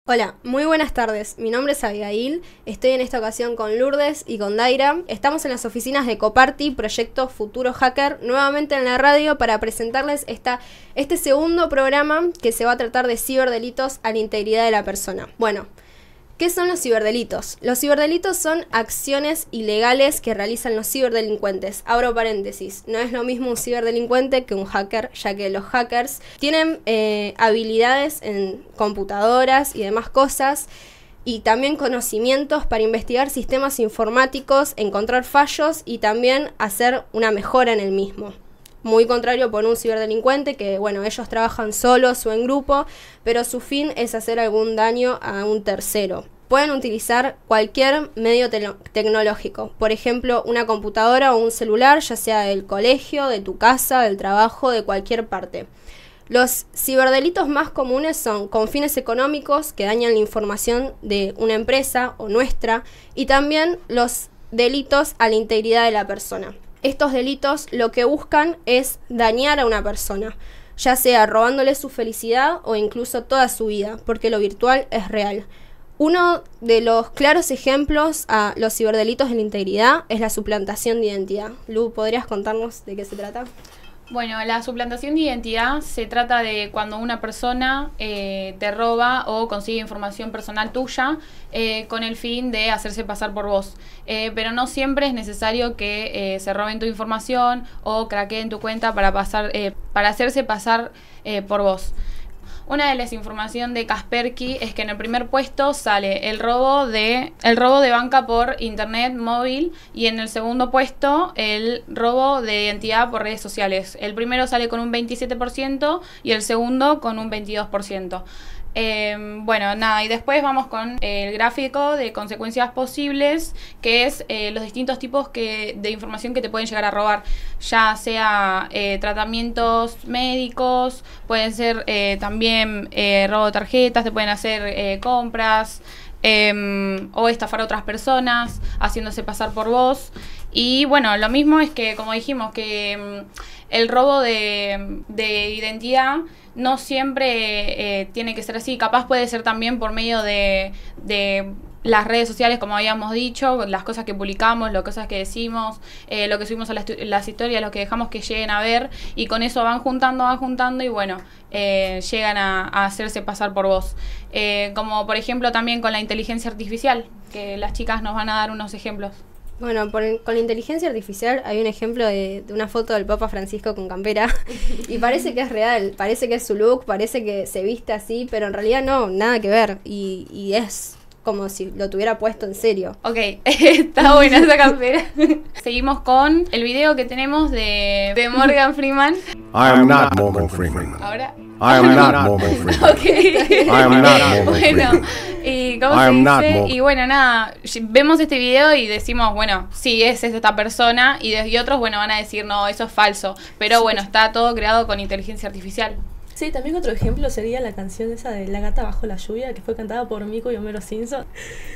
Hola, muy buenas tardes. Mi nombre es Abigail. Estoy en esta ocasión con Lourdes y con Daira. Estamos en las oficinas de Coparty, Proyecto Futuro Hacker, nuevamente en la radio para presentarles este segundo programa que se va a tratar de ciberdelitos a la integridad de la persona. Bueno, ¿qué son los ciberdelitos? Los ciberdelitos son acciones ilegales que realizan los ciberdelincuentes. Abro paréntesis, no es lo mismo un ciberdelincuente que un hacker, ya que los hackers tienen habilidades en computadoras y demás cosas, y también conocimientos para investigar sistemas informáticos, encontrar fallos y también hacer una mejora en el mismo. Muy contrario por un ciberdelincuente que, bueno, ellos trabajan solos o en grupo, pero su fin es hacer algún daño a un tercero. Pueden utilizar cualquier medio tecnológico, por ejemplo, una computadora o un celular, ya sea del colegio, de tu casa, del trabajo, de cualquier parte. Los ciberdelitos más comunes son con fines económicos que dañan la información de una empresa o nuestra, y también los delitos a la integridad de la persona. Estos delitos lo que buscan es dañar a una persona, ya sea robándole su felicidad o incluso toda su vida, porque lo virtual es real. Uno de los claros ejemplos a los ciberdelitos de la integridad es la suplantación de identidad. Lu, ¿podrías contarnos de qué se trata? Bueno, la suplantación de identidad se trata de cuando una persona te roba o consigue información personal tuya con el fin de hacerse pasar por vos. Pero no siempre es necesario que se roben tu información o craqueen tu cuenta para hacerse pasar por vos. Una de las informaciones de Kaspersky es que en el primer puesto sale el robo de banca por internet móvil, y en el segundo puesto el robo de identidad por redes sociales. El primero sale con un 27% y el segundo con un 22%. Bueno, nada, y después vamos con el gráfico de consecuencias posibles, que es los distintos tipos de información que te pueden llegar a robar, ya sea tratamientos médicos, pueden ser también robo de tarjetas, te pueden hacer compras o estafar a otras personas haciéndose pasar por vos. Y bueno, lo mismo es que, como dijimos, que el robo de identidad no siempre tiene que ser así. Capaz puede ser también por medio de las redes sociales, como habíamos dicho, las cosas que publicamos, las cosas que decimos, lo que subimos a las historias, lo que dejamos que lleguen a ver, y con eso van juntando y bueno, llegan a hacerse pasar por vos. Como por ejemplo también con la inteligencia artificial, que las chicas nos van a dar unos ejemplos. Bueno, con la inteligencia artificial hay un ejemplo de una foto del Papa Francisco con campera y parece que es real, parece que es su look, parece que se viste así, pero en realidad no, nada que ver, y es como si lo tuviera puesto en serio. Ok, está buena esa campera. Seguimos con el video que tenemos de Morgan Freeman. I am not Morgan Freeman. Ahora. I am not Morgan Freeman. Ok. I am not Morgan Bueno, Freeman. y ¿cómo se dice? Y bueno, nada, vemos este video y decimos, bueno, sí, es esta persona, y otros, bueno, van a decir, no, eso es falso. Pero bueno, está todo creado con inteligencia artificial. Sí, también otro ejemplo sería la canción esa de La gata bajo la lluvia, que fue cantada por Mico y Homero Simpson.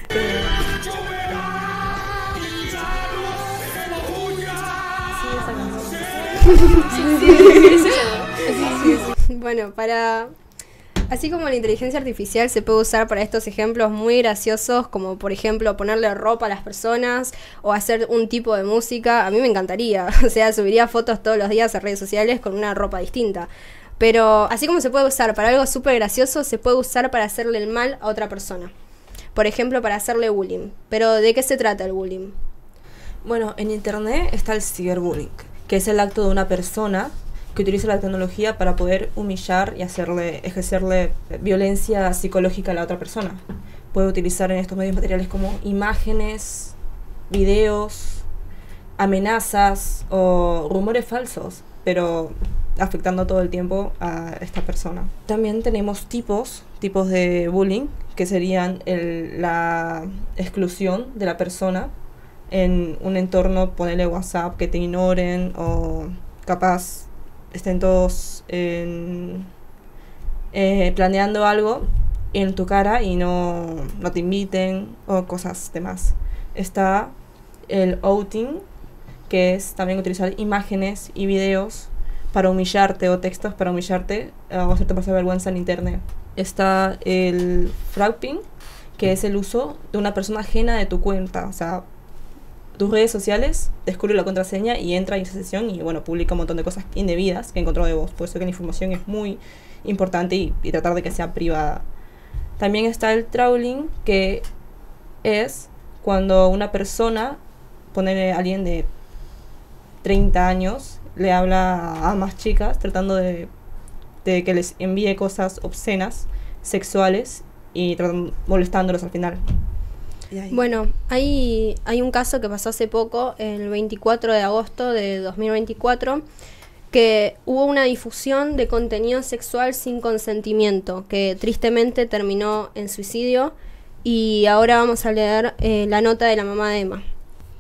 Bueno, así como la inteligencia artificial se puede usar para estos ejemplos muy graciosos, como por ejemplo ponerle ropa a las personas o hacer un tipo de música, a mí me encantaría. O sea, subiría fotos todos los días a redes sociales con una ropa distinta. Pero así como se puede usar para algo súper gracioso, se puede usar para hacerle el mal a otra persona. Por ejemplo, para hacerle bullying. Pero ¿de qué se trata el bullying? Bueno, en internet está el ciberbullying, que es el acto de una persona que utiliza la tecnología para poder humillar y ejercerle violencia psicológica a la otra persona. Puede utilizar en estos medios materiales como imágenes, videos, amenazas o rumores falsos, pero afectando todo el tiempo a esta persona. También tenemos tipos de bullying, que serían la exclusión de la persona en un entorno, ponerle WhatsApp, que te ignoren, o capaz estén todos planeando algo en tu cara y no te inviten, o cosas demás. Está el outing, que es también utilizar imágenes y videos para humillarte o textos para humillarte o hacerte pasar vergüenza en internet. Está el fraudsting, que es el uso de una persona ajena de tu cuenta. O sea, tus redes sociales, descubre la contraseña y entra en esa sesión y bueno, publica un montón de cosas indebidas que encontró de vos. Por eso que la información es muy importante y tratar de que sea privada. También está el trolling, que es cuando una persona, ponerle a alguien de 30 años, le habla a más chicas tratando de que les envíe cosas obscenas, sexuales y molestándolos al final. Bueno, hay un caso que pasó hace poco, el 24 de agosto de 2024, que hubo una difusión de contenido sexual sin consentimiento, que tristemente terminó en suicidio, y ahora vamos a leer la nota de la mamá de Emma.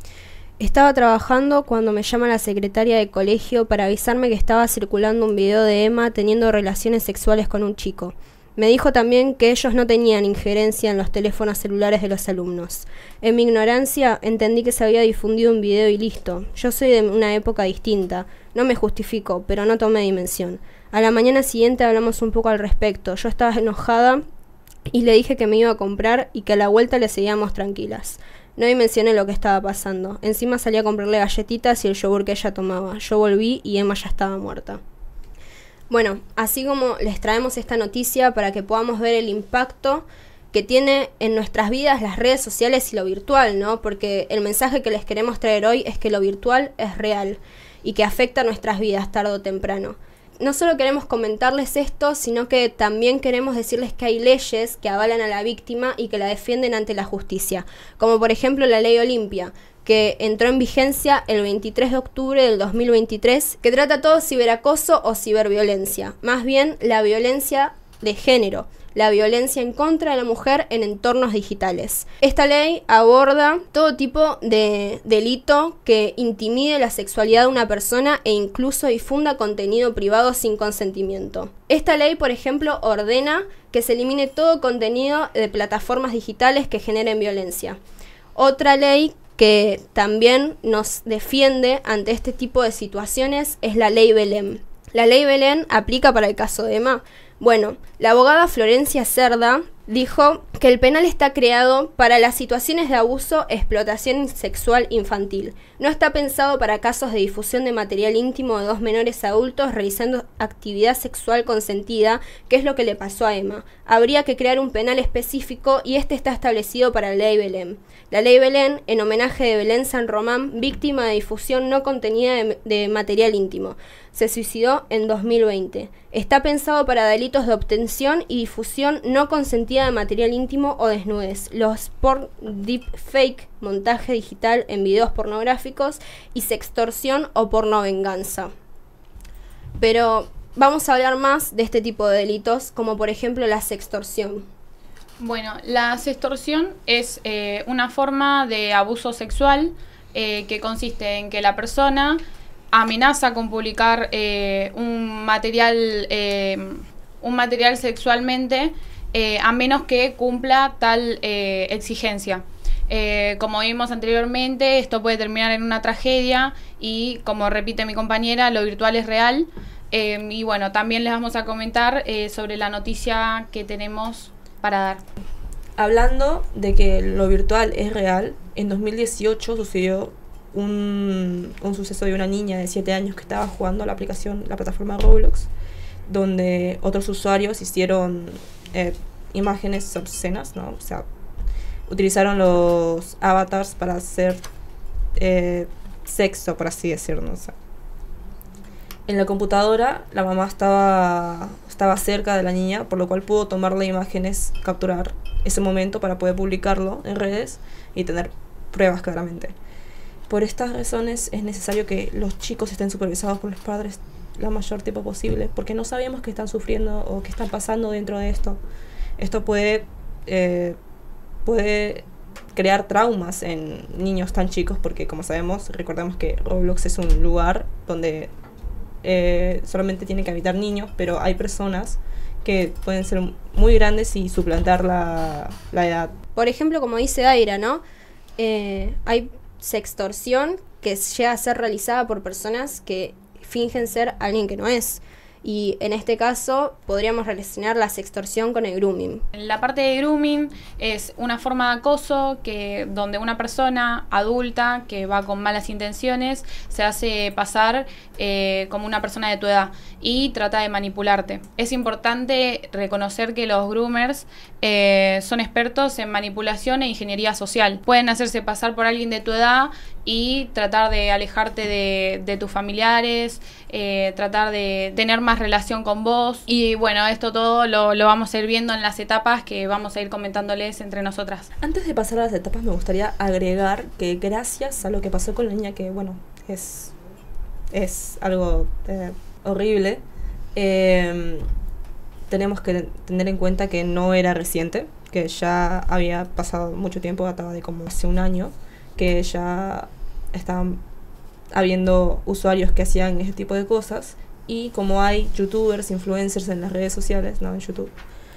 Estaba trabajando cuando me llama la secretaria de colegio para avisarme que estaba circulando un video de Emma teniendo relaciones sexuales con un chico. Me dijo también que ellos no tenían injerencia en los teléfonos celulares de los alumnos. En mi ignorancia entendí que se había difundido un video y listo. Yo soy de una época distinta. No me justifico, pero no tomé dimensión. A la mañana siguiente hablamos un poco al respecto. Yo estaba enojada y le dije que me iba a comprar y que a la vuelta le seguíamos tranquilas. No dimensioné lo que estaba pasando. Encima salí a comprarle galletitas y el yogur que ella tomaba. Yo volví y Emma ya estaba muerta. Bueno, así como les traemos esta noticia para que podamos ver el impacto que tiene en nuestras vidas las redes sociales y lo virtual, ¿no? Porque el mensaje que les queremos traer hoy es que lo virtual es real y que afecta a nuestras vidas tarde o temprano. No solo queremos comentarles esto, sino que también queremos decirles que hay leyes que avalan a la víctima y que la defienden ante la justicia, como por ejemplo la Ley Olimpia, que entró en vigencia el 23 de octubre del 2023, que trata todo ciberacoso o ciberviolencia, más bien la violencia de género, la violencia en contra de la mujer en entornos digitales. Esta ley aborda todo tipo de delito que intimide la sexualidad de una persona e incluso difunda contenido privado sin consentimiento. Esta ley, por ejemplo, ordena que se elimine todo contenido de plataformas digitales que generen violencia. Otra ley que también nos defiende ante este tipo de situaciones es la Ley Belén. La Ley Belén aplica para el caso de Emma. Bueno, la abogada Florencia Cerda dijo que el penal está creado para las situaciones de abuso, explotación sexual infantil. No está pensado para casos de difusión de material íntimo de dos menores adultos realizando actividad sexual consentida, que es lo que le pasó a Emma. Habría que crear un penal específico y este está establecido para la Ley Belén. La Ley Belén, en homenaje de Belén San Román, víctima de difusión no contenida de material íntimo. Se suicidó en 2020. Está pensado para delitos de obtención y difusión no consentida de material íntimo o desnudez, los deepfake, montaje digital en videos pornográficos y sextorsión o pornovenganza. Pero vamos a hablar más de este tipo de delitos, como por ejemplo la sextorsión. Bueno, la sextorsión es una forma de abuso sexual que consiste en que la persona amenaza con publicar un material sexualmente a menos que cumpla tal exigencia. Como vimos anteriormente, esto puede terminar en una tragedia y, como repite mi compañera, lo virtual es real. Y bueno, también les vamos a comentar sobre la noticia que tenemos para dar. Hablando de que lo virtual es real, en 2018 sucedió un suceso de una niña de 7 años que estaba jugando la plataforma Roblox, donde otros usuarios hicieron imágenes obscenas, ¿no? O sea, utilizaron los avatars para hacer sexo, por así decirlo, ¿no? O sea, en la computadora la mamá estaba cerca de la niña, por lo cual pudo tomarle imágenes, capturar ese momento para poder publicarlo en redes y tener pruebas claramente. Por estas razones es necesario que los chicos estén supervisados por los padres la mayor tiempo posible, porque no sabemos qué están sufriendo o qué están pasando dentro de esto. Esto puede crear traumas en niños tan chicos, porque como sabemos, recordemos que Roblox es un lugar donde solamente tienen que habitar niños, pero hay personas que pueden ser muy grandes y suplantar la edad. Por ejemplo, como dice Daira, ¿no? Hay sextorsión que llega a ser realizada por personas que fingen ser alguien que no es. Y en este caso podríamos relacionar la sextorsión con el grooming. La parte de grooming es una forma de acoso donde una persona adulta que va con malas intenciones se hace pasar como una persona de tu edad y trata de manipularte. Es importante reconocer que los groomers son expertos en manipulación e ingeniería social. Pueden hacerse pasar por alguien de tu edad y tratar de alejarte de tus familiares, tratar de tener más relación con vos. Y bueno, esto todo lo vamos a ir viendo en las etapas que vamos a ir comentándoles entre nosotras. Antes de pasar a las etapas, me gustaría agregar que gracias a lo que pasó con la niña, que bueno, es algo horrible, tenemos que tener en cuenta que no era reciente, que ya había pasado mucho tiempo, databa de como hace un año, que ya estaban habiendo usuarios que hacían ese tipo de cosas, y como hay youtubers, influencers en las redes sociales, no en YouTube,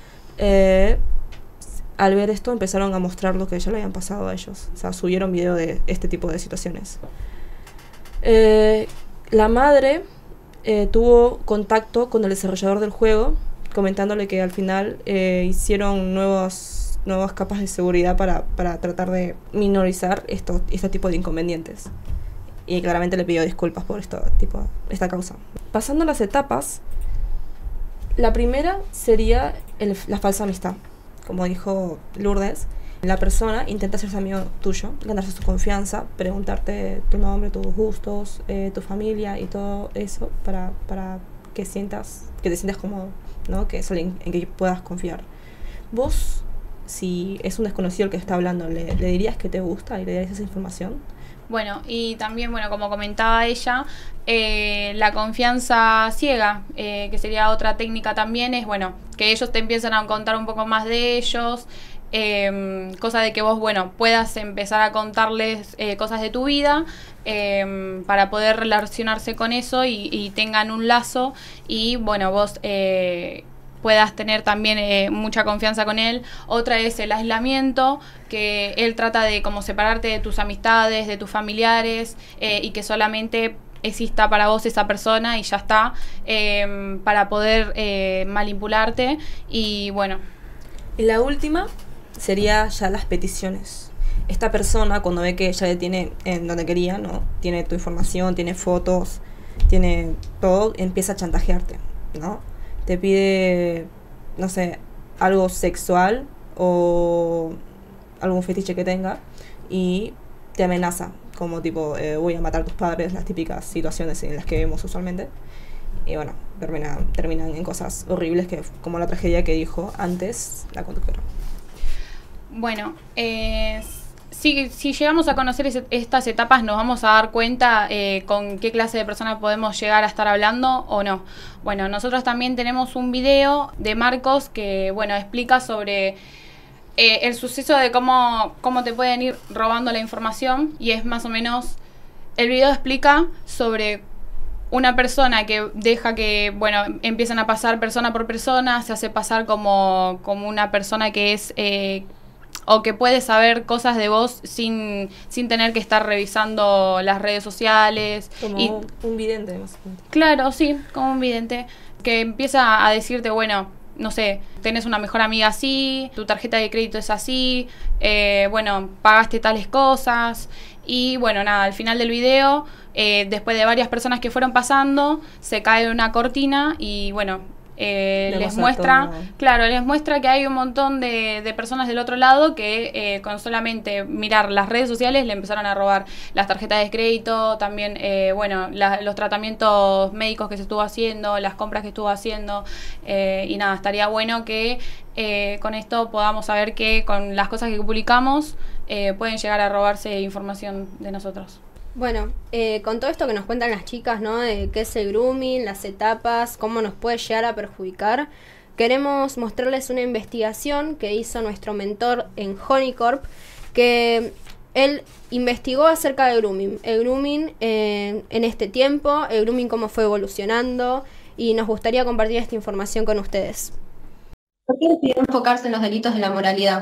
al ver esto empezaron a mostrar lo que ya le habían pasado a ellos. O sea, subieron video de este tipo de situaciones. La madre tuvo contacto con el desarrollador del juego, comentándole que al final hicieron nuevas capas de seguridad para tratar de minorizar este tipo de inconvenientes. Y claramente le pidió disculpas por esta causa. Pasando a las etapas, la primera sería la falsa amistad. Como dijo Lourdes, la persona intenta hacerse amigo tuyo, ganarse tu confianza, preguntarte tu nombre, tus gustos, tu familia y todo eso para que te sientas cómodo, ¿no? Que es alguien en que puedas confiar. Vos, si es un desconocido el que está hablando, ¿le dirías que te gusta y le darías esa información? Bueno, y también, bueno, como comentaba ella, la confianza ciega, que sería otra técnica también, es, bueno, que ellos te empiezan a contar un poco más de ellos, cosa de que vos, bueno, puedas empezar a contarles cosas de tu vida, para poder relacionarse con eso y tengan un lazo y, bueno, vos puedas tener también mucha confianza con él. Otra es el aislamiento, que él trata de como separarte de tus amistades, de tus familiares, y que solamente exista para vos esa persona y ya está, para poder manipularte. Y bueno. Y la última sería ya las peticiones. Esta persona, cuando ve que ya le tiene en donde quería, ¿no? Tiene tu información, tiene fotos, tiene todo, empieza a chantajearte, ¿no? Te pide, no sé, algo sexual o algún fetiche que tenga y te amenaza, como tipo, voy a matar a tus padres, las típicas situaciones en las que vemos usualmente. Y bueno, terminan en cosas horribles, como la tragedia que dijo antes la conductora. Bueno, si llegamos a conocer estas etapas, nos vamos a dar cuenta con qué clase de persona podemos llegar a estar hablando o no. Bueno, nosotros también tenemos un video de Marcos que, bueno, explica sobre el suceso de cómo te pueden ir robando la información, y es más o menos, el video explica sobre una persona que deja que, bueno, empiezan a pasar persona por persona, se hace pasar como una persona que es o que puede saber cosas de vos sin tener que estar revisando las redes sociales. Como un vidente, más o menos. Claro, sí, como un vidente, que empieza a decirte, bueno, no sé, tenés una mejor amiga así, tu tarjeta de crédito es así, bueno, pagaste tales cosas. Y bueno, nada, al final del video, después de varias personas que fueron pasando, se cae una cortina y bueno, les muestra, claro, les muestra que hay un montón de personas del otro lado que con solamente mirar las redes sociales le empezaron a robar las tarjetas de crédito, también, bueno, los tratamientos médicos que se estuvo haciendo, las compras que estuvo haciendo, y nada, estaría bueno que con esto podamos saber que con las cosas que publicamos pueden llegar a robarse información de nosotros. Bueno, con todo esto que nos cuentan las chicas, ¿no? De qué es el grooming, las etapas, cómo nos puede llegar a perjudicar, queremos mostrarles una investigación que hizo nuestro mentor en Honeycorp, que él investigó acerca del grooming. El grooming en este tiempo, el grooming cómo fue evolucionando, y nos gustaría compartir esta información con ustedes. ¿Por qué decidió enfocarse en los delitos de la moralidad?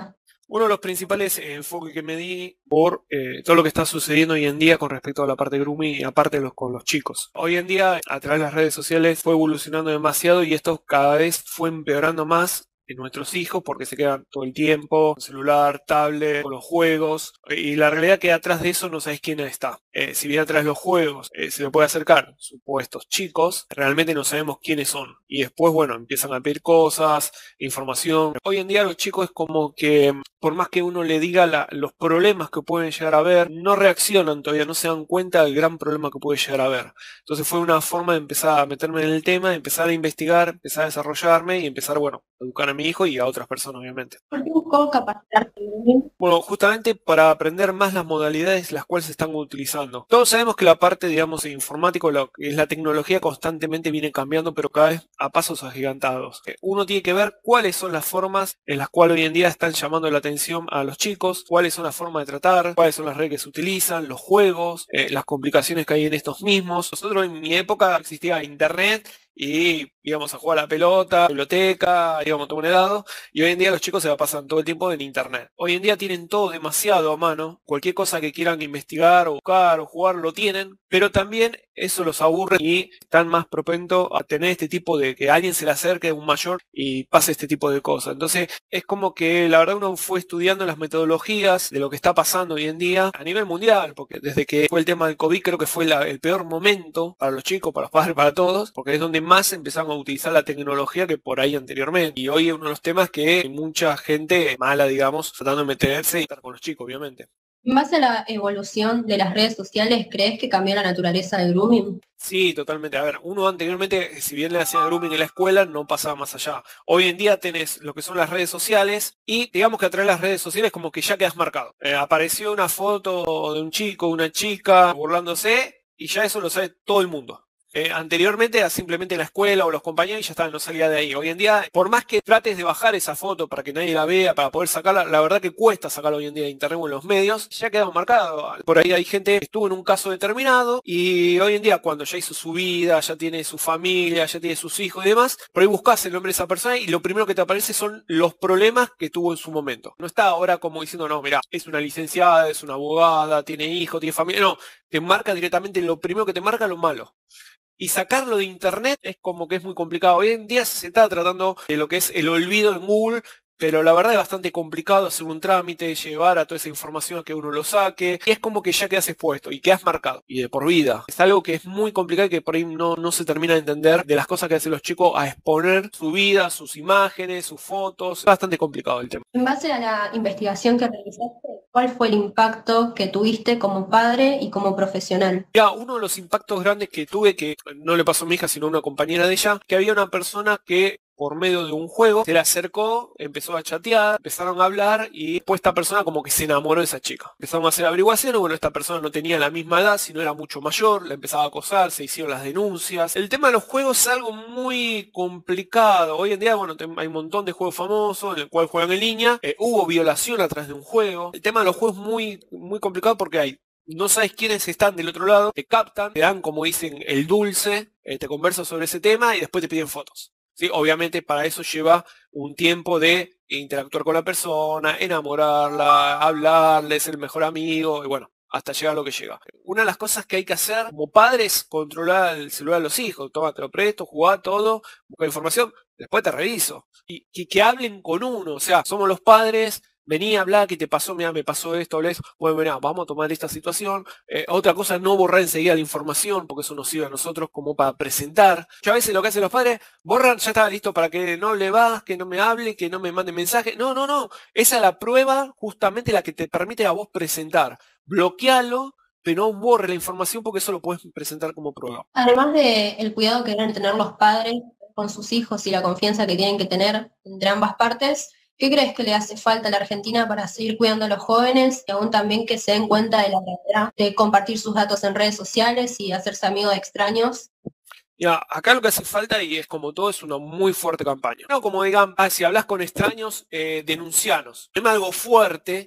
Uno de los principales enfoques que me di por todo lo que está sucediendo hoy en día con respecto a la parte grooming y aparte con los chicos. Hoy en día, a través de las redes sociales, fue evolucionando demasiado y esto cada vez fue empeorando más en nuestros hijos porque se quedan todo el tiempo con celular, tablet, con los juegos, y la realidad que atrás de eso no sabes quién está. Si bien atrás de los juegos se le puede acercar supuestos chicos, realmente no sabemos quiénes son. Y después, bueno, empiezan a pedir cosas, información. Hoy en día los chicos es como que, por más que uno le diga los problemas que pueden llegar a haber, no reaccionan todavía, no se dan cuenta del gran problema que puede llegar a haber. Entonces fue una forma de empezar a meterme en el tema, de empezar a investigar, empezar a desarrollarme y empezar, bueno, a educar a mi hijo y a otras personas, obviamente. ¿Por qué buscó capacitarte? Bueno, justamente para aprender más las modalidades las cuales se están utilizando. Todos sabemos que la parte, digamos, informático, lo que es la tecnología, constantemente viene cambiando, pero cada vez a pasos agigantados. Uno tiene que ver cuáles son las formas en las cuales hoy en día están llamando la atención a los chicos, cuáles son las formas de tratar, cuáles son las redes que se utilizan, los juegos, las complicaciones que hay en estos mismos. Nosotros en mi época existía internet y íbamos a jugar a la pelota, biblioteca, íbamos a tomar un helado, y hoy en día los chicos se la pasan todo el tiempo en internet. Hoy en día tienen todo demasiado a mano, cualquier cosa que quieran investigar o buscar o jugar lo tienen, pero también eso los aburre y están más propensos a tener este tipo de que alguien se le acerque, un mayor, y pase este tipo de cosas. Entonces es como que la verdad uno fue estudiando las metodologías de lo que está pasando hoy en día a nivel mundial, porque desde que fue el tema del COVID creo que fue el peor momento para los chicos, para los padres, para todos, porque es donde más empezaron a utilizar la tecnología que por ahí anteriormente. Y hoy es uno de los temas que hay mucha gente mala, digamos, tratando de meterse y estar con los chicos, obviamente. En base a la evolución de las redes sociales, ¿crees que cambió la naturaleza del grooming? Sí, totalmente. A ver, uno anteriormente, si bien le hacían grooming en la escuela, no pasaba más allá. Hoy en día tenés lo que son las redes sociales y digamos que a través de las redes sociales como que ya quedas marcado. Apareció una foto de un chico, una chica burlándose y ya eso lo sabe todo el mundo. Anteriormente era simplemente la escuela o los compañeros y ya está, no salía de ahí. Hoy en día, por más que trates de bajar esa foto para que nadie la vea, para poder sacarla, la verdad que cuesta sacarla hoy en día de internet o en los medios, ya ha quedado marcado. Por ahí hay gente que estuvo en un caso determinado y hoy en día cuando ya hizo su vida, ya tiene su familia, ya tiene sus hijos y demás, por ahí buscas el nombre de esa persona y lo primero que te aparece son los problemas que tuvo en su momento. No está ahora como diciendo, no, mira, es una licenciada, es una abogada, tiene hijos, tiene familia, no, te marca directamente, lo primero que te marca lo malo. Y sacarlo de internet es como que es muy complicado. Hoy en día se está tratando de lo que es el olvido en Google, pero la verdad es bastante complicado hacer un trámite, llevar a toda esa información a que uno lo saque. Y es como que ya quedas expuesto y quedas marcado. Y de por vida. Es algo que es muy complicado y que por ahí no se termina de entender de las cosas que hacen los chicos a exponer su vida, sus imágenes, sus fotos. Es bastante complicado el tema. En base a la investigación que realizaste, ¿cuál fue el impacto que tuviste como padre y como profesional? Ya, uno de los impactos grandes que tuve, que no le pasó a mi hija, sino a una compañera de ella, que había una persona que por medio de un juego se le acercó, empezó a chatear, empezaron a hablar y después esta persona como que se enamoró de esa chica. Empezaron a hacer averiguaciones, bueno, esta persona no tenía la misma edad, sino era mucho mayor, la empezaba a acosar, se hicieron las denuncias. El tema de los juegos es algo muy complicado. Hoy en día, bueno, hay un montón de juegos famosos en el cual juegan en línea. Hubo violación a través de un juego. El tema de los juegos es muy complicado porque no sabes quiénes están del otro lado, te captan, te dan, como dicen, el dulce, te conversan sobre ese tema y después te piden fotos. ¿Sí? Obviamente para eso lleva un tiempo de interactuar con la persona, enamorarla, hablarle, ser el mejor amigo, y bueno, hasta llegar a lo que llega. Una de las cosas que hay que hacer como padres es controlar el celular de los hijos. Toma, te lo presto, jugá todo, busca información, después te reviso. Y que hablen con uno, o sea, somos los padres. Vení a hablar, ¿qué te pasó? Mira, me pasó esto, hablé eso. Bueno, mirá, vamos a tomar esta situación. Otra cosa es no borrar enseguida la información, porque eso nos sirve a nosotros como para presentar. Yo a veces lo que hacen los padres, borran, ya está listo para que no le vas, que no me hable, que no me mande mensaje. No. Esa es la prueba, justamente la que te permite a vos presentar. Bloquealo, pero no borre la información porque eso lo puedes presentar como prueba. Además del cuidado que deben tener los padres con sus hijos y la confianza que tienen que tener entre ambas partes, ¿qué crees que le hace falta a la Argentina para seguir cuidando a los jóvenes y aún también que se den cuenta de la realidad de compartir sus datos en redes sociales y hacerse amigo de extraños? Ya, acá lo que hace falta, y es como todo, es una muy fuerte campaña. No como digan, si hablas con extraños, denuncianos. Es algo fuerte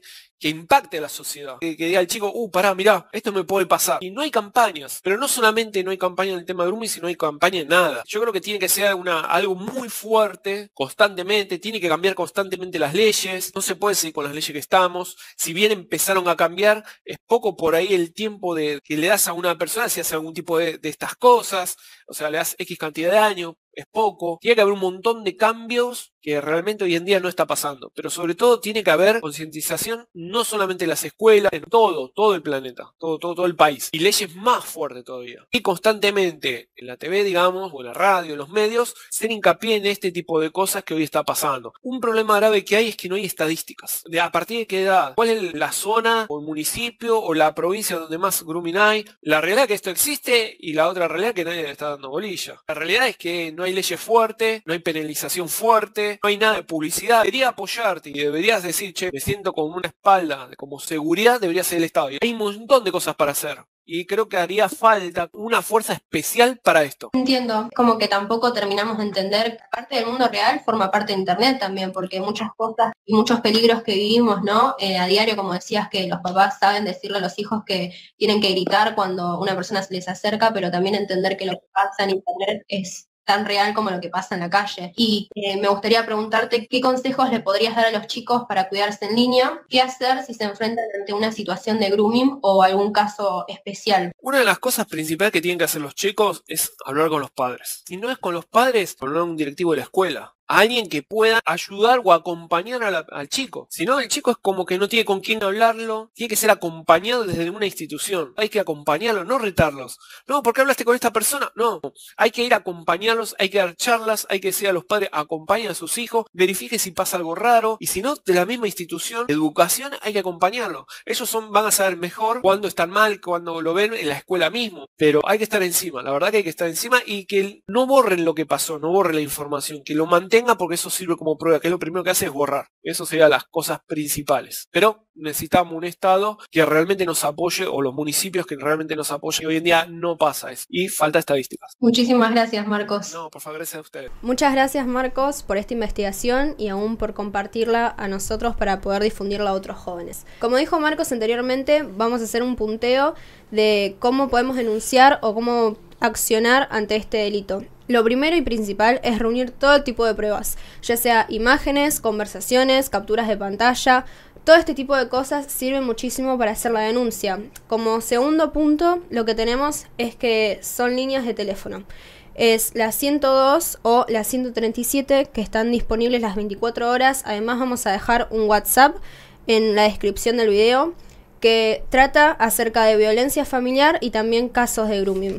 que impacte a la sociedad. Que diga al chico, pará, mirá, esto me puede pasar. Y no hay campañas, pero no solamente no hay campaña en el tema de grooming, sino hay campaña en nada. Yo creo que tiene que ser algo muy fuerte, constantemente, tiene que cambiar constantemente las leyes, no se puede seguir con las leyes que estamos. Si bien empezaron a cambiar, es poco por ahí el tiempo que le das a una persona si hace algún tipo de estas cosas, o sea, le das X cantidad de años. Es poco, tiene que haber un montón de cambios que realmente hoy en día no está pasando, pero sobre todo tiene que haber concientización no solamente en las escuelas, en todo el planeta, todo el país, y leyes más fuertes todavía. Y constantemente en la TV, digamos, o en la radio, en los medios, hacer hincapié en este tipo de cosas que hoy está pasando. Un problema grave que hay es que no hay estadísticas. ¿A partir de qué edad? ¿Cuál es la zona, o el municipio, o la provincia donde más grooming hay? La realidad es que esto existe y la otra realidad es que nadie le está dando bolilla. La realidad es que no hay leyes fuertes, no hay penalización fuerte, no hay nada de publicidad. Debería apoyarte y deberías decir, che, me siento con una espalda, como seguridad debería ser el Estado. Y hay un montón de cosas para hacer. Y creo que haría falta una fuerza especial para esto. Entiendo, como que tampoco terminamos de entender que parte del mundo real forma parte de Internet también, porque muchas cosas y muchos peligros que vivimos, ¿no? A diario, como decías, que los papás saben decirle a los hijos que tienen que gritar cuando una persona se les acerca, pero también entender que lo que pasa en Internet es tan real como lo que pasa en la calle. Y me gustaría preguntarte qué consejos le podrías dar a los chicos para cuidarse en línea, qué hacer si se enfrentan ante una situación de grooming o algún caso especial. Una de las cosas principales que tienen que hacer los chicos es hablar con los padres. Si no es con los padres, hablar con un directivo de la escuela. A alguien que pueda ayudar o acompañar al chico. Si no, el chico es como que no tiene con quién hablarlo, tiene que ser acompañado desde una institución. Hay que acompañarlos, no retarlos. No, ¿por qué hablaste con esta persona? No, hay que ir a acompañarlos, hay que dar charlas, hay que decir a los padres, acompañen a sus hijos, verifique si pasa algo raro, y si no, de la misma institución de educación hay que acompañarlos. Ellos van a saber mejor cuando están mal, cuando lo ven en la escuela mismo, pero hay que estar encima, la verdad que hay que estar encima y que no borren lo que pasó, no borren la información, que lo mantengan porque eso sirve como prueba, que es lo primero que hace es borrar. Eso serían las cosas principales. Pero necesitamos un Estado que realmente nos apoye, o los municipios que realmente nos apoyen. Hoy en día no pasa eso. Y falta estadísticas. Muchísimas gracias, Marcos. No, por favor, gracias a ustedes. Muchas gracias, Marcos, por esta investigación y aún por compartirla a nosotros para poder difundirla a otros jóvenes. Como dijo Marcos anteriormente, vamos a hacer un punteo de cómo podemos denunciar o cómo accionar ante este delito. Lo primero y principal es reunir todo tipo de pruebas, ya sea imágenes, conversaciones, capturas de pantalla. Todo este tipo de cosas sirven muchísimo para hacer la denuncia. Como segundo punto, lo que tenemos es que son líneas de teléfono. Es la 102 o la 137 que están disponibles las 24 horas. Además vamos a dejar un WhatsApp en la descripción del video que trata acerca de violencia familiar y también casos de grooming.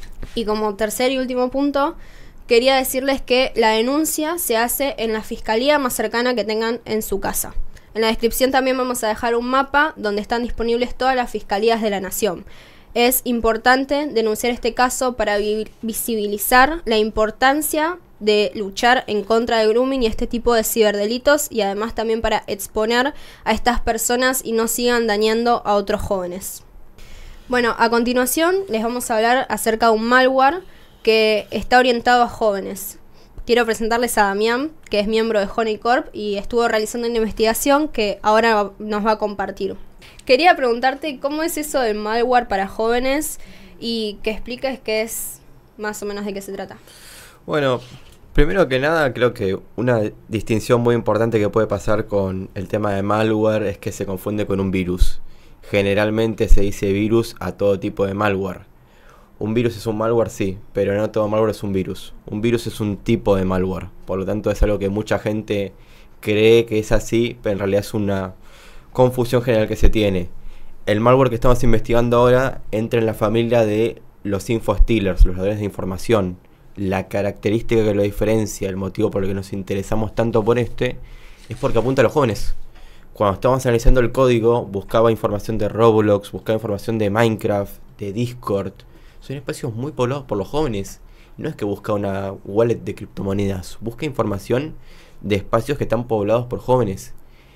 Y como tercer y último punto, quería decirles que la denuncia se hace en la fiscalía más cercana que tengan en su casa. En la descripción también vamos a dejar un mapa donde están disponibles todas las fiscalías de la nación. Es importante denunciar este caso para visibilizar la importancia de luchar en contra del grooming y este tipo de ciberdelitos, y además también para exponer a estas personas y no sigan dañando a otros jóvenes. Bueno, a continuación les vamos a hablar acerca de un malware que está orientado a jóvenes. Quiero presentarles a Damián, que es miembro de Honeycorp y estuvo realizando una investigación que ahora nos va a compartir. Quería preguntarte cómo es eso del malware para jóvenes y que expliques qué es más o menos de qué se trata. Bueno, primero que nada, creo que una distinción muy importante que puede pasar con el tema de malware es que se confunde con un virus. Generalmente se dice virus a todo tipo de malware. Un virus es un malware, sí, pero no todo malware es un virus. Un virus es un tipo de malware. Por lo tanto es algo que mucha gente cree que es así, pero en realidad es una confusión general que se tiene. El malware que estamos investigando ahora entra en la familia de los infostealers, los ladrones de información. La característica que lo diferencia, el motivo por el que nos interesamos tanto por es porque apunta a los jóvenes. Cuando estábamos analizando el código, buscaba información de Roblox, buscaba información de Minecraft, de Discord. Son espacios muy poblados por los jóvenes. No es que busca una wallet de criptomonedas, busca información de espacios que están poblados por jóvenes.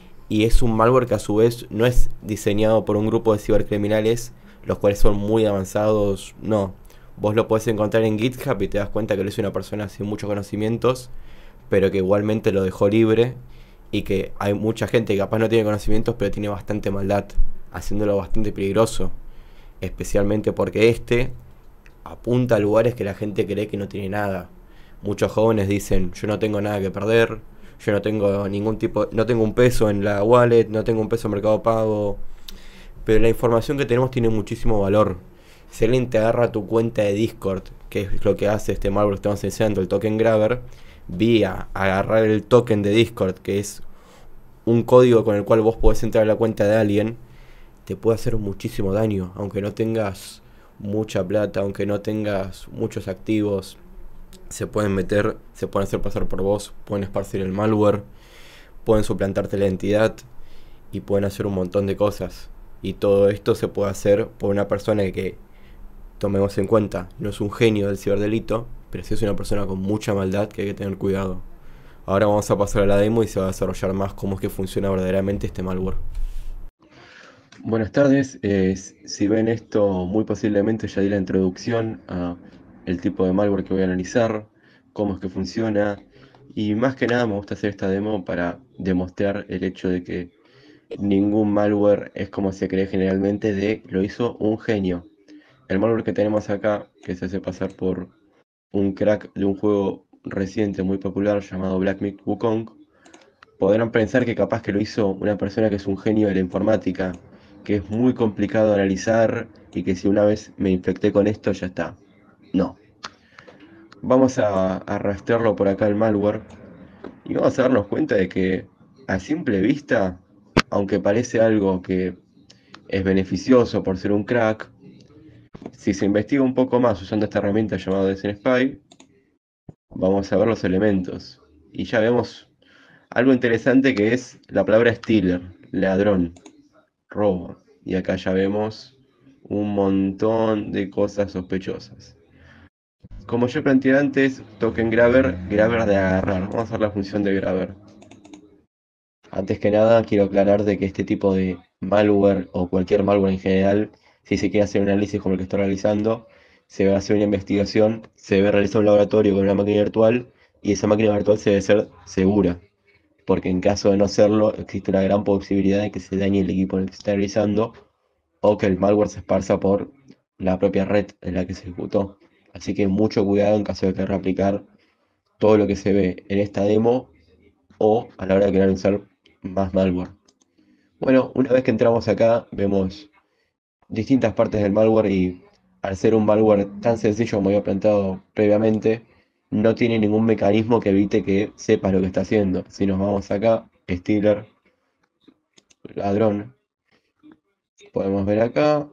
Y es un malware que a su vez no es diseñado por un grupo de cibercriminales, los cuales son muy avanzados, no. Vos lo podés encontrar en GitHub y te das cuenta que lo es una persona sin muchos conocimientos, pero que igualmente lo dejó libre y que hay mucha gente que capaz no tiene conocimientos, pero tiene bastante maldad, haciéndolo bastante peligroso, especialmente porque apunta a lugares que la gente cree que no tiene nada. Muchos jóvenes dicen, yo no tengo nada que perder, yo no tengo no tengo un peso en la wallet, no tengo un peso en Mercado Pago, pero la información que tenemos tiene muchísimo valor. Si alguien te agarra tu cuenta de Discord, que es lo que hace este malware que estamos enseñando, el token grabber, vía agarrar el token de Discord, que es un código con el cual vos podés entrar a la cuenta de alguien, te puede hacer muchísimo daño, aunque no tengas mucha plata, aunque no tengas muchos activos. Se pueden hacer pasar por vos, pueden esparcir el malware, pueden suplantarte la identidad y pueden hacer un montón de cosas. Y todo esto se puede hacer por una persona que, tomemos en cuenta, no es un genio del ciberdelito, pero sí es una persona con mucha maldad que hay que tener cuidado. Ahora vamos a pasar a la demo y se va a desarrollar más cómo es que funciona verdaderamente este malware. Buenas tardes, si ven esto, muy posiblemente ya di la introducción a el tipo de malware que voy a analizar, cómo es que funciona, y más que nada me gusta hacer esta demo para demostrar el hecho de que ningún malware es como se cree generalmente de lo hizo un genio. El malware que tenemos acá, que se hace pasar por un crack de un juego reciente muy popular llamado Black Myth Wukong, podrán pensar que capaz que lo hizo una persona que es un genio de la informática, que es muy complicado de analizar y que si una vez me infecté con esto ya está. No. Vamos a rastrearlo por acá el malware y vamos a darnos cuenta de que a simple vista, aunque parece algo que es beneficioso por ser un crack, si se investiga un poco más usando esta herramienta llamada DSNSpy, vamos a ver los elementos. Y ya vemos algo interesante que es la palabra stealer, ladrón, robo. Y acá ya vemos un montón de cosas sospechosas. Como yo planteé antes, token grabber, grabber de agarrar. Vamos a ver la función de grabber. Antes que nada, quiero aclarar de que este tipo de malware o cualquier malware en general, si se quiere hacer un análisis como el que estoy realizando, se va a hacer una investigación, se debe realizar un laboratorio con una máquina virtual y esa máquina virtual se debe ser segura, porque en caso de no serlo, existe una gran posibilidad de que se dañe el equipo en el que se está realizando o que el malware se esparza por la propia red en la que se ejecutó. Así que mucho cuidado en caso de querer aplicar todo lo que se ve en esta demo o a la hora de querer usar más malware. Bueno, una vez que entramos acá, vemos distintas partes del malware y al ser un malware tan sencillo como había planteado previamente, no tiene ningún mecanismo que evite que sepas lo que está haciendo. Si nos vamos acá, stealer, ladrón, podemos ver acá.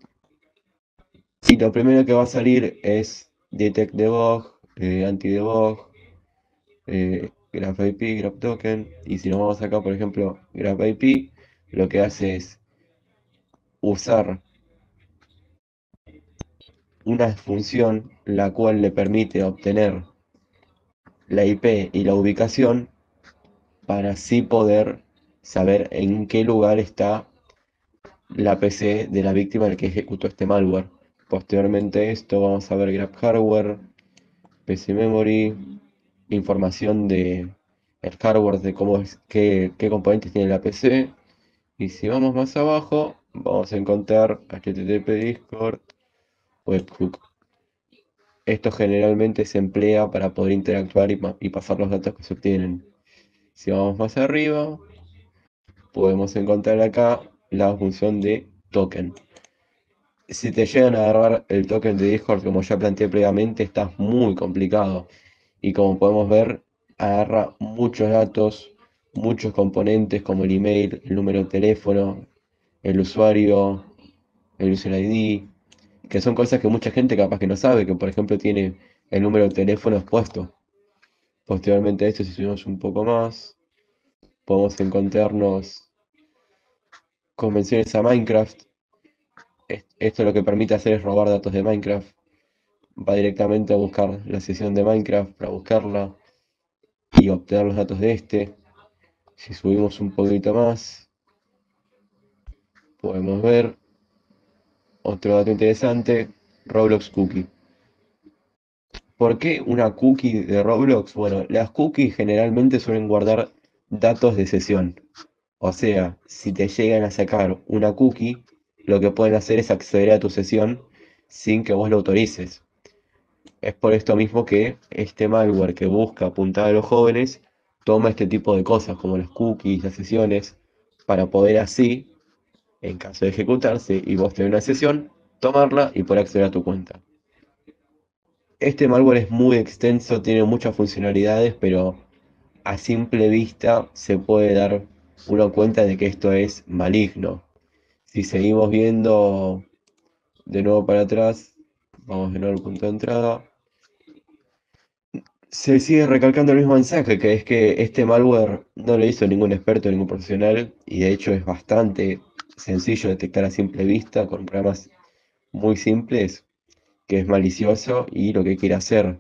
Y lo primero que va a salir es detect debug, anti-debug, graph IP, graph token. Y si nos vamos acá, por ejemplo, graph IP, lo que hace es usar una función la cual le permite obtener la IP y la ubicación para así poder saber en qué lugar está la PC de la víctima en la que ejecutó este malware. Posteriormente a esto vamos a ver grab hardware, PC memory, información de el hardware de cómo es, qué componentes tiene la PC. Y si vamos más abajo, vamos a encontrar HTTP Discord, webhook. Esto generalmente se emplea para poder interactuar y pasar los datos que se obtienen. Si vamos más arriba, podemos encontrar acá la función de token. Si te llegan a agarrar el token de Discord, como ya planteé previamente, está muy complicado. Y como podemos ver, agarra muchos datos, muchos componentes como el email, el número de teléfono, el usuario, el user ID, que son cosas que mucha gente capaz que no sabe, que por ejemplo tiene el número de teléfono expuesto. Posteriormente a esto, si subimos un poco más, podemos encontrarnos convenciones a Minecraft. Esto lo que permite hacer es robar datos de Minecraft. Va directamente a buscar la sesión de Minecraft para buscarla y obtener los datos de este. Si subimos un poquito más, podemos ver otro dato interesante, Roblox Cookie. ¿Por qué una cookie de Roblox? Bueno, las cookies generalmente suelen guardar datos de sesión. O sea, si te llegan a sacar una cookie, lo que pueden hacer es acceder a tu sesión sin que vos lo autorices. Es por esto mismo que este malware que busca apuntar a los jóvenes toma este tipo de cosas como las cookies, las sesiones, para poder así, en caso de ejecutarse y vos tener una sesión, tomarla y poder acceder a tu cuenta. Este malware es muy extenso, tiene muchas funcionalidades, pero a simple vista se puede dar una cuenta de que esto es maligno. Si seguimos viendo de nuevo para atrás, vamos de nuevo al punto de entrada. Se sigue recalcando el mismo mensaje, que es que este malware no lo hizo ningún experto, ningún profesional, y de hecho es bastante sencillo detectar a simple vista con programas muy simples, que es malicioso y lo que quiere hacer.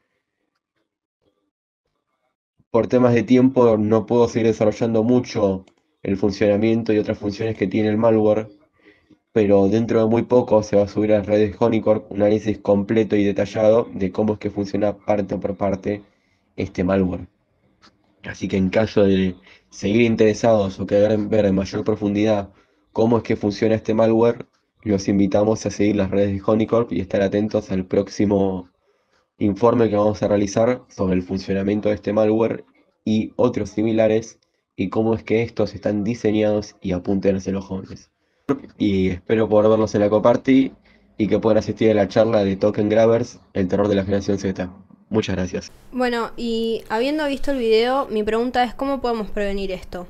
Por temas de tiempo no puedo seguir desarrollando mucho el funcionamiento y otras funciones que tiene el malware, pero dentro de muy poco se va a subir a las redes Honeycorp un análisis completo y detallado de cómo es que funciona parte por parte este malware. Así que en caso de seguir interesados o querer ver en mayor profundidad cómo es que funciona este malware, los invitamos a seguir las redes de Honeycorp y estar atentos al próximo informe que vamos a realizar sobre el funcionamiento de este malware y otros similares y cómo es que estos están diseñados y apuntan hacia los jóvenes. Y espero poder verlos en la Coparty y que puedan asistir a la charla de Token Grabbers, el terror de la generación Z. Muchas gracias. Bueno, y habiendo visto el video, mi pregunta es ¿cómo podemos prevenir esto?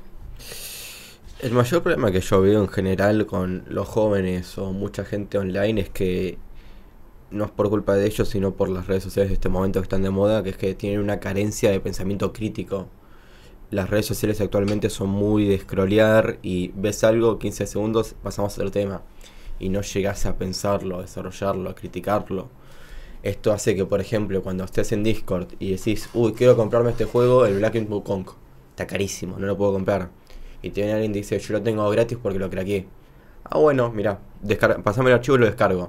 El mayor problema que yo veo en general con los jóvenes o mucha gente online es que no es por culpa de ellos, sino por las redes sociales de este momento que están de moda, que es que tienen una carencia de pensamiento crítico. Las redes sociales actualmente son muy de scrollear y ves algo, 15 segundos, pasamos a otro tema. Y no llegas a pensarlo, a desarrollarlo, a criticarlo. Esto hace que, por ejemplo, cuando estés en Discord y decís, uy, quiero comprarme este juego, el Black Myth Wukong, está carísimo, no lo puedo comprar. Y te viene alguien y dice, yo lo tengo gratis porque lo craqueé. Ah, bueno, mira, pasame el archivo y lo descargo.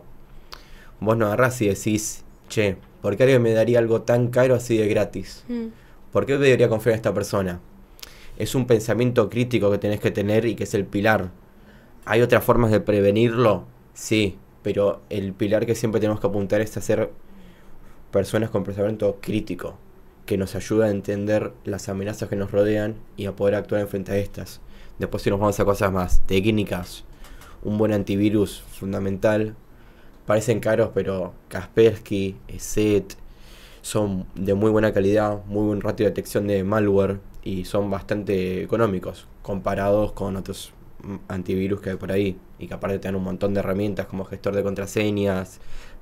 Vos no agarrás y decís, che, ¿por qué alguien me daría algo tan caro así de gratis? ¿Por qué debería confiar en esta persona? Es un pensamiento crítico que tenés que tener y que es el pilar. ¿Hay otras formas de prevenirlo? Sí, pero el pilar que siempre tenemos que apuntar es a ser personas con pensamiento crítico, que nos ayuda a entender las amenazas que nos rodean y a poder actuar en frente a estas. Después si nos vamos a cosas más técnicas, un buen antivirus fundamental. Parecen caros, pero Kaspersky, ESET, son de muy buena calidad, muy buen ratio de detección de malware y son bastante económicos comparados con otros antivirus que hay por ahí y que aparte te dan un montón de herramientas como gestor de contraseñas,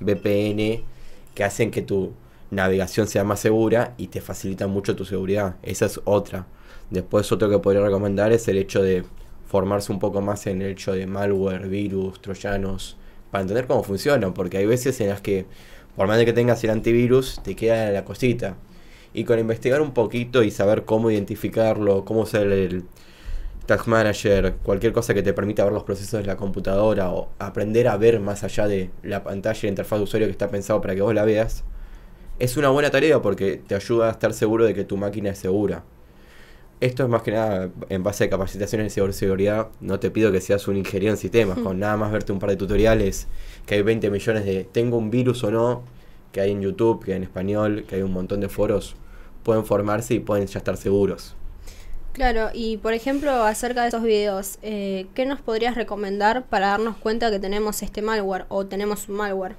VPN, que hacen que tu navegación sea más segura y te facilitan mucho tu seguridad. Esa es otra. Después otro que podría recomendar es el hecho de formarse un poco más en el hecho de malware, virus, troyanos, para entender cómo funcionan, porque hay veces en las que por más de que tengas el antivirus te queda la cosita, y con investigar un poquito y saber cómo identificarlo, cómo usar el Tag Manager, cualquier cosa que te permita ver los procesos de la computadora o aprender a ver más allá de la pantalla y la interfaz de usuario que está pensado para que vos la veas, es una buena tarea porque te ayuda a estar seguro de que tu máquina es segura. Esto es más que nada en base a capacitaciones de ciberseguridad. No te pido que seas un ingeniero en sistemas, con nada más verte un par de tutoriales, que hay 20 millones de tengo un virus o no, que hay en YouTube, que hay en español, que hay un montón de foros, pueden formarse y pueden ya estar seguros. Claro, y por ejemplo, acerca de esos videos, ¿qué nos podrías recomendar para darnos cuenta que tenemos este malware o tenemos un malware?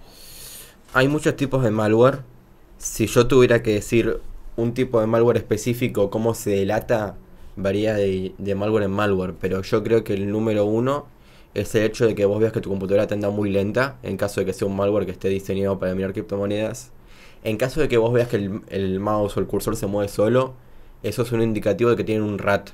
Hay muchos tipos de malware. Si yo tuviera que decir un tipo de malware específico, cómo se delata, varía de malware en malware, pero yo creo que el número uno es el hecho de que vos veas que tu computadora te anda muy lenta, en caso de que sea un malware que esté diseñado para mirar criptomonedas. En caso de que vos veas que el mouse o el cursor se mueve solo, eso es un indicativo de que tienen un RAT.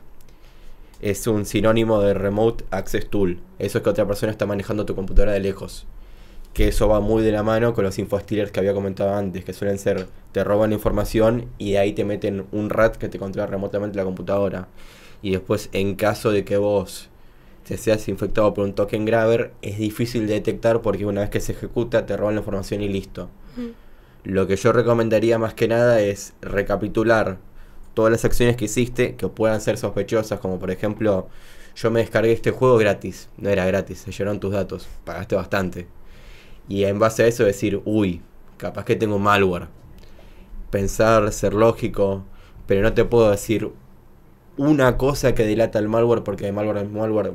Es un sinónimo de Remote Access Tool. Eso es que otra persona está manejando tu computadora de lejos. Que eso va muy de la mano con los infostealers que había comentado antes, que suelen ser, te roban información y de ahí te meten un RAT que te controla remotamente la computadora. Y después, en caso de que vos te seas infectado por un token grabber, es difícil de detectar porque una vez que se ejecuta te roban la información y listo. Lo que yo recomendaría más que nada es recapitular todas las acciones que hiciste que puedan ser sospechosas, como por ejemplo, yo me descargué este juego gratis, no era gratis, se llenaron tus datos, pagaste bastante. Y en base a eso decir, uy, capaz que tengo malware. Pensar, ser lógico, pero no te puedo decir una cosa que delata el malware, porque el malware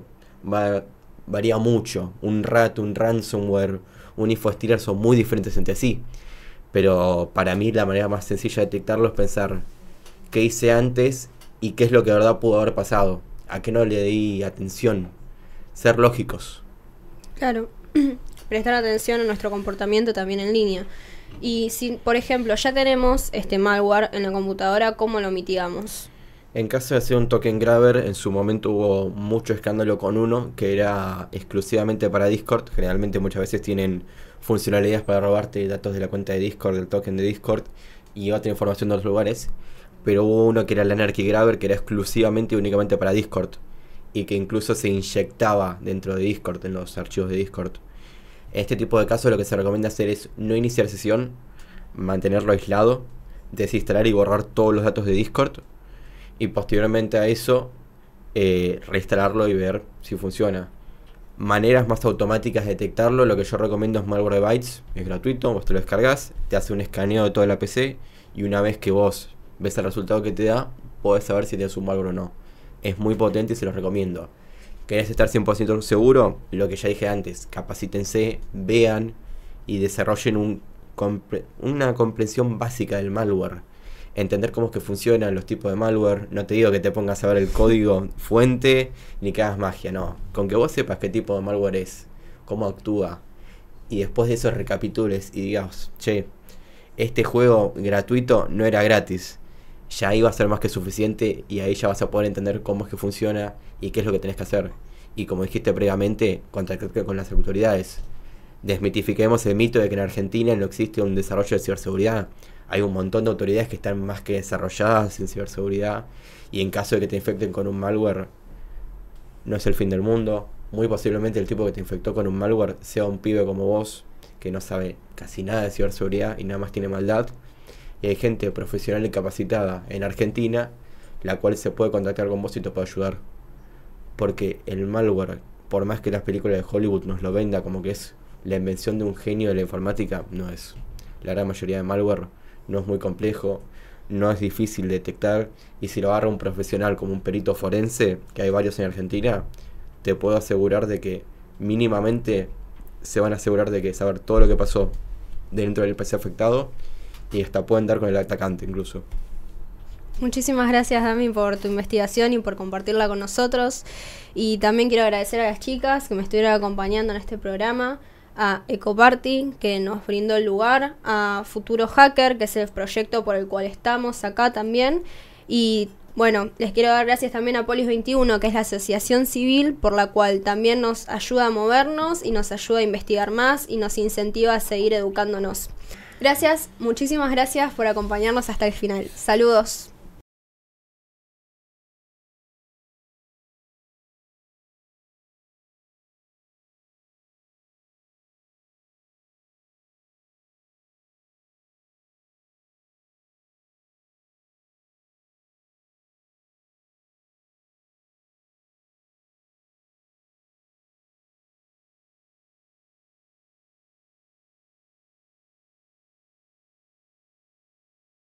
varía mucho. Un rat, un ransomware, un infostealer son muy diferentes entre sí. Pero para mí la manera más sencilla de detectarlo es pensar qué hice antes y qué es lo que de verdad pudo haber pasado. A qué no le di atención. Ser lógicos. Claro. Prestar atención a nuestro comportamiento también en línea. Y si, por ejemplo, ya tenemos este malware en la computadora, ¿cómo lo mitigamos? En caso de hacer un token grabber, en su momento hubo mucho escándalo con uno que era exclusivamente para Discord. Generalmente muchas veces tienen funcionalidades para robarte datos de la cuenta de Discord, del token de Discord y otra información de otros lugares. Pero hubo uno que era el Anarchy Grabber, que era exclusivamente y únicamente para Discord y que incluso se inyectaba dentro de Discord, en los archivos de Discord. En este tipo de casos lo que se recomienda hacer es no iniciar sesión, mantenerlo aislado, desinstalar y borrar todos los datos de Discord y posteriormente a eso reinstalarlo y ver si funciona. Maneras más automáticas de detectarlo, lo que yo recomiendo es Malwarebytes, es gratuito, vos te lo descargas, te hace un escaneo de toda la PC y una vez que vos ves el resultado que te da, podés saber si tienes un malware o no. Es muy potente y se los recomiendo. ¿Querés estar 100% seguro? Lo que ya dije antes, capacítense, vean y desarrollen una comprensión básica del malware. Entender cómo es que funcionan los tipos de malware. No te digo que te pongas a ver el código fuente ni que hagas magia, no. Con que vos sepas qué tipo de malware es, cómo actúa y después de eso recapitules y digas, che, este juego gratuito no era gratis. Ya ahí va a ser más que suficiente y ahí ya vas a poder entender cómo es que funciona y qué es lo que tenés que hacer. Y como dijiste previamente, contactar con las autoridades. Desmitifiquemos el mito de que en Argentina no existe un desarrollo de ciberseguridad. Hay un montón de autoridades que están más que desarrolladas en ciberseguridad y en caso de que te infecten con un malware, no es el fin del mundo. Muy posiblemente el tipo que te infectó con un malware sea un pibe como vos, que no sabe casi nada de ciberseguridad y nada más tiene maldad. Y hay gente profesional y capacitada en Argentina, la cual se puede contactar con vos y te puede ayudar. Porque el malware, por más que las películas de Hollywood nos lo venda como que es la invención de un genio de la informática, no es. La gran mayoría de malware no es muy complejo, no es difícil de detectar, y si lo agarra un profesional como un perito forense, que hay varios en Argentina, te puedo asegurar de que mínimamente se van a asegurar de que saber todo lo que pasó dentro del PC afectado y hasta pueden dar con el atacante incluso. Muchísimas gracias, Dami, por tu investigación y por compartirla con nosotros. Y también quiero agradecer a las chicas que me estuvieron acompañando en este programa, a Ecoparty, que nos brindó el lugar, a Futuro Hacker, que es el proyecto por el cual estamos acá también. Y bueno, les quiero dar gracias también a Polis 21, que es la asociación civil por la cual también nos ayuda a movernos y nos ayuda a investigar más y nos incentiva a seguir educándonos. Gracias, muchísimas gracias por acompañarnos hasta el final. Saludos.